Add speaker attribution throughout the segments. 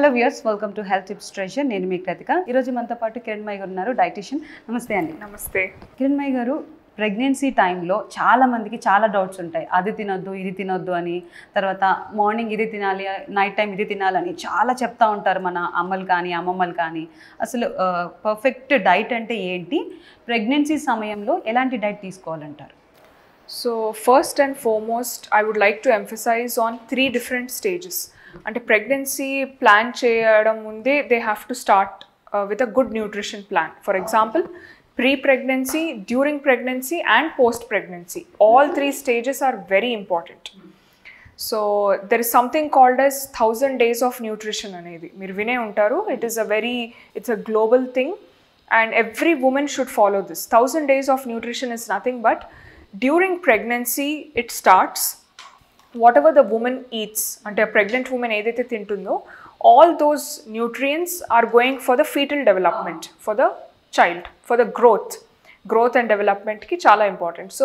Speaker 1: Hello viewers, welcome to health tips treasure. నేను మీ కృతిక. ఈరోజు మనతో పాటు కిరణ్మయి గారు ఉన్నారు, డైటీషియన్. నమస్తే అండి.
Speaker 2: నమస్తే
Speaker 1: కిరణ్మయి గారు, ప్రెగ్నెన్సీ టైంలో చాలా మందికి చాలా డౌట్స్ ఉంటాయి. అది తినొద్దు, ఇది తినొద్దు అని, తర్వాత మార్నింగ్ ఇది తినాలి, నైట్ టైం ఇది తినాలని చాలా చెప్తా ఉంటారు మన అమ్మలు కానీ అమ్మమ్మలు కానీ. అసలు పర్ఫెక్ట్ డైట్ అంటే ఏంటి, ప్రెగ్నెన్సీ సమయంలో ఎలాంటి డైట్ తీసుకోవాలంటారు?
Speaker 2: So first and foremost I would like to emphasize on 3 different stages. అంటే ప్రెగ్నెన్సీ ప్లాన్ చేయడం ముందే they have to start with a good nutrition plan. For example, pre-pregnancy, during pregnancy and post-pregnancy. All 3 stages are very important. So there is something called as 1000 days of nutrition anedi. Meer vine untaru. It's a global thing and every woman should follow this. 1000 days of nutrition is nothing but during pregnancy it starts. Whatever the woman eats, ante a pregnant woman edaithe tintundo, all those nutrients are going for the fetal development, for the child, for the growth and development ki chala important. So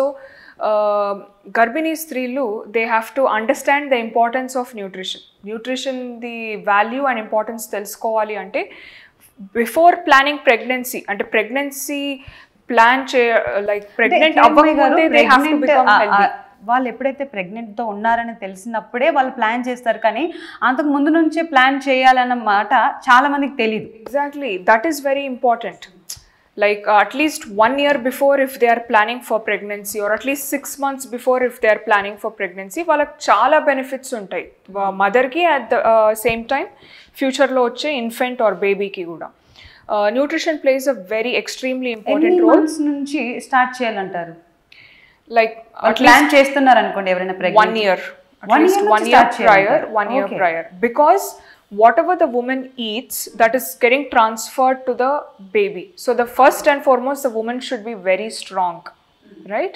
Speaker 2: garbhini strilu, they have to understand the importance of nutrition the value and importance telusukovali ante before planning pregnancy. Ante pregnancy plan like pregnant avvamunde they have to become healthy.
Speaker 1: వాళ్ళు ఎప్పుడైతే ప్రెగ్నెంట్తో ఉన్నారని తెలిసినప్పుడే వాళ్ళు plan చేస్తారు, కానీ అంతకు ముందు నుంచే plan చేయాలన్నమాట చాలా మందికి తెలియదు.
Speaker 2: Exactly, that is very important. Like at least 1 year before if they are planning for pregnancy, or at least 6 months before if they are planning for pregnancy, వాళ్ళకి చాలా బెనిఫిట్స్ ఉంటాయి మదర్కి, అట్ ద సేమ్ టైం ఫ్యూచర్లో వచ్చే infant or బేబీకి కూడా. Nutrition plays a very extremely important role.
Speaker 1: నుంచి start చేయాలంటారు?
Speaker 2: లైక్
Speaker 1: ప్లాన్ చేస్తున్నారు అనుకోండి ఎవరైనా pregnant,
Speaker 2: 1 year, at least 1 year prior, 1 year prior, because whatever the woman eats, that is getting transferred to the baby. So the first and foremost, the woman should be very strong, right?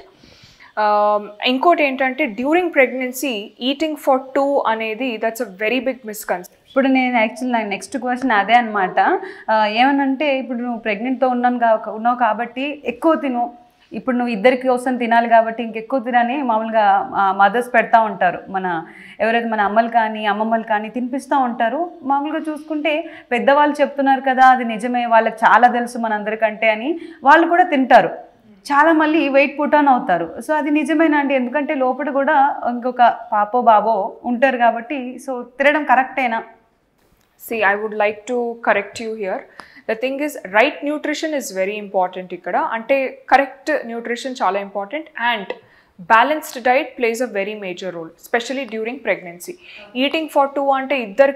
Speaker 2: Inkoti entante, during pregnancy eating for 2 anedi, that's a very big misconception.
Speaker 1: ఇప్పుడు నేను actual నా next question అదే అనమాట. ఏమనంటే, ఇప్పుడు నువ్వు ప్రెగ్నెంట్తో ఉన్నావు కాబట్టి ఎక్కువ తిను, ఇప్పుడు నువ్వు ఇద్దరికి కోసం తినాలి కాబట్టి ఇంకెక్కువ తినని మామూలుగా మదర్స్ పెడతా ఉంటారు. ఎవరైతే మన అమ్మలు కానీ అమ్మమ్మలు కానీ తినిపిస్తూ ఉంటారు. మామూలుగా చూసుకుంటే పెద్దవాళ్ళు చెప్తున్నారు కదా, అది నిజమే, వాళ్ళకి చాలా తెలుసు మనందరికంటే అని వాళ్ళు కూడా తింటారు. చాలా మళ్ళీ వెయిట్ పుట్ ఆన్ అవుతారు. సో అది నిజమేనా అండి? ఎందుకంటే లోపల కూడా ఇంకొక పాపో బాబో ఉంటారు కాబట్టి. సో తినడం కరెక్టేనా?
Speaker 2: See, I would like to correct you here. The thing is, right nutrition is very important ikkada. Ante correct nutrition chala important, and balanced diet plays a very major role, especially during pregnancy. Eating for 2 ante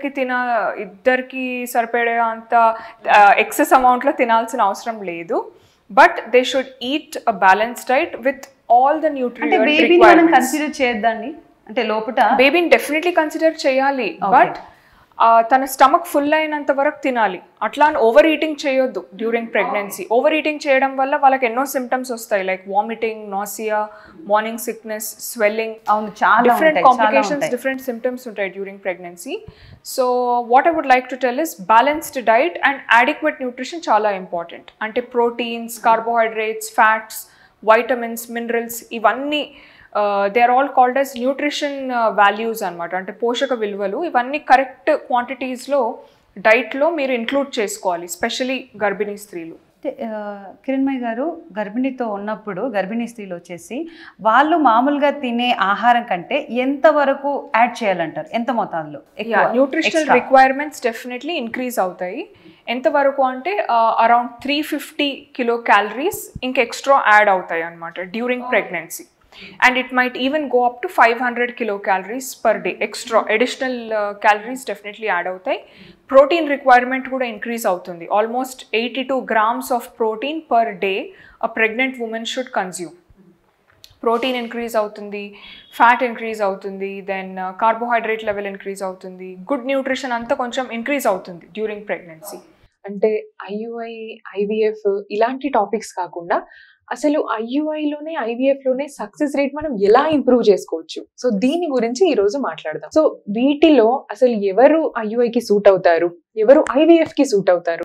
Speaker 2: ఇద్దరికి సరిపడే అంత excess amount లో తినాల్సిన అవసరం లేదు. But they should eat a balanced diet with all the nutrient requirements.
Speaker 1: అంటే బేబీని మనం consider చేయొద్దండి, అంటే లోపల
Speaker 2: బేబీని డెఫినెట్లీ కన్సిడర్ చేయాలి, బట్ తన స్టమక్ ఫుల్ అయినంత వరకు తినాలి. అట్లా ఓవర్ ఈటింగ్ చేయొద్దు డ్యూరింగ్ ప్రెగ్నెన్సీ. ఓవర్ ఈటింగ్ చేయడం వల్ల వాళ్ళకి ఎన్నో సిమ్టమ్స్ వస్తాయి, like vomiting, nausea, morning sickness, swelling, different complications, different symptoms ఉంటాయి during pregnancy. So what I would like to tell is balanced diet and adequate nutrition చాలా important. అంటే proteins, carbohydrates, fats, vitamins, minerals, ఇవన్నీ they are all called as nutrition values అనమాట. అంటే పోషక విలువలు. ఇవన్నీ correct క్వాంటిటీస్లో డైట్లో మీరు ఇంక్లూడ్ చేసుకోవాలి, స్పెషలీ గర్భిణీ స్త్రీలు.
Speaker 1: కిరణ్మయి గారు, గర్భిణీతో ఉన్నప్పుడు గర్భిణీ స్త్రీలు వచ్చేసి వాళ్ళు మామూలుగా తినే ఆహారం కంటే ఎంతవరకు యాడ్ చేయాలంటారు? ఎంత మోతాదులో?
Speaker 2: న్యూట్రిషనల్ రిక్వైర్మెంట్స్ డెఫినెట్లీ ఇంక్రీజ్ అవుతాయి. ఎంతవరకు అంటే అరౌండ్ 350 kcal ఇంక ఎక్స్ట్రా యాడ్ అవుతాయి అనమాట during pregnancy. And it might even go up to 500 kcal per day. Extra additional calories definitely add అవుతాయి. Protein requirement కూడా increase అవుతుంది. Almost 82 grams of protein per day a pregnant woman should consume. Protein increase అవుతుంది, fat increase అవుతుంది, then carbohydrate level increase అవుతుంది, good nutrition అంతా కొంచెం increase అవుతుంది during pregnancy.
Speaker 3: అంటే IUI, IVF ఇలాంటి టాపిక్స్ కాకుండా అసలు IUIలోనే IVFలోనే సక్సెస్ రేట్ మనం ఎలా ఇంప్రూవ్ చేసుకోవచ్చు, సో దీని గురించి ఈరోజు మాట్లాడదాం. సో వీటిలో అసలు ఎవరు IUIకి సూట్ అవుతారు, ఎవరు IVFకి సూట్ అవుతారు?